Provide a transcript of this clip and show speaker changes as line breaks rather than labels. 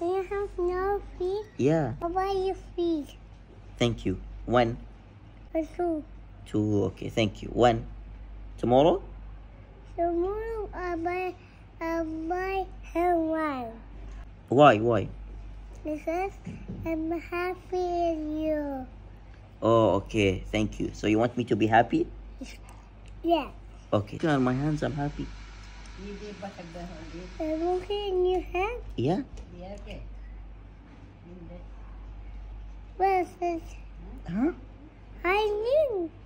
You have no feet?
Yeah.
What about your feet?
Thank you. When?
Or two.
Two. Okay. Thank you. When? Tomorrow?
Tomorrow I buy her one.
Why?
Because I'm happy with you.
Oh, okay. Thank you. So you want me to be happy?
Yeah.
Okay. Look on my hands. I'm happy.
Okay, in your hand?
Yeah.
What is this?
Huh?
I knew.